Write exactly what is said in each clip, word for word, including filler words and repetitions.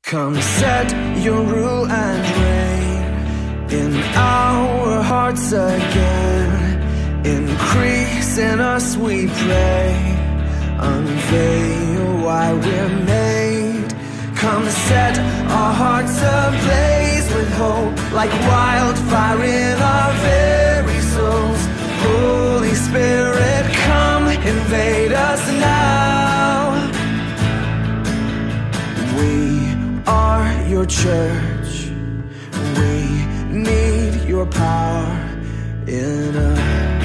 Come set your rule and reign in our hearts again. Increase in us, we pray. Unveil why we're made. Come set our hearts ablaze with hope, like wildfire in our very souls. Holy Spirit, come invade us now. We are your church. We need your power in us.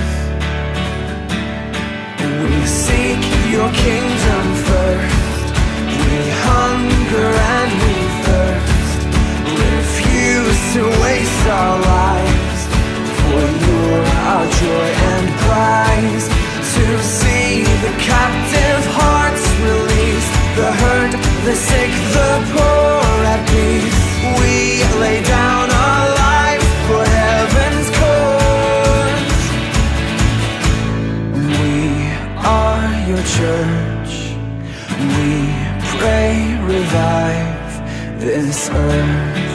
We seek your kingdom first. We hunger and we thirst. Refuse to waste our lives, for you're our joy and prize. To see the captive hearts released, the hurt, the sick, the poor at peace. We lay down our lives for heaven's cause. We are your church. We pray, revive this earth.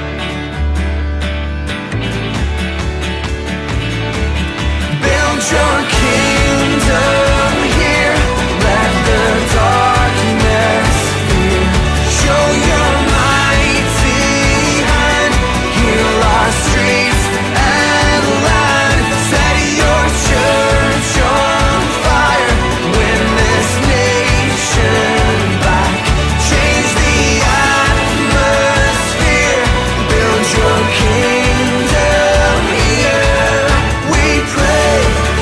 Build your kingdom here. Let the darkness fear. Show your mighty hand. Heal our streets and land. Set your church on fire. Win this nation back. Change the atmosphere. Build your kingdom here. We pray.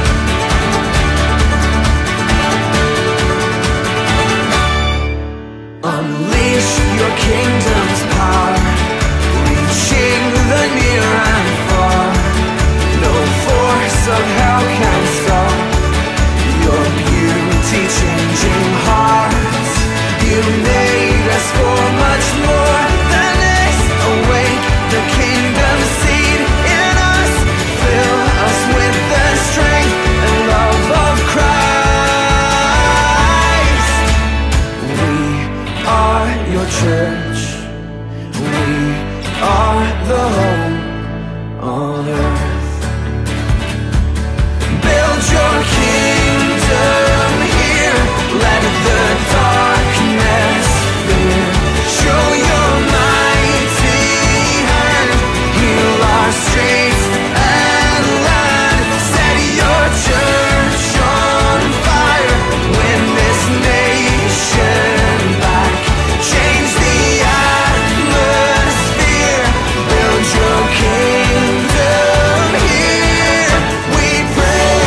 Unleash your kingdom's power, reaching the near and far. No force of hell can stop your beauty changing hearts. You made us for much more than this. Awake the kingdom seed in us. Fill us with the strength and love of Christ. We are your church. We are the home on earth. Build your kingdom here. Let the darkness fear. Show your mighty hand. Heal our streets and land. Set your church on fire. Win this nation back. Change the atmosphere. Build your kingdom here. We pray.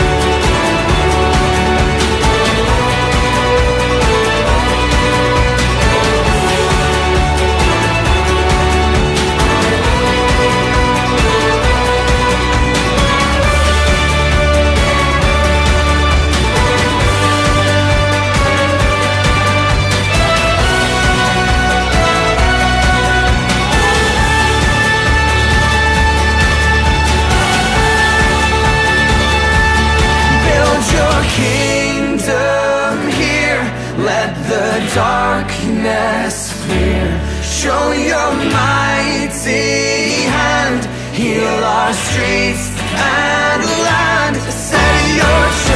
Build your kingdom here. Let the darkness fear. Show your mighty hand. Heal our streets and land. Set your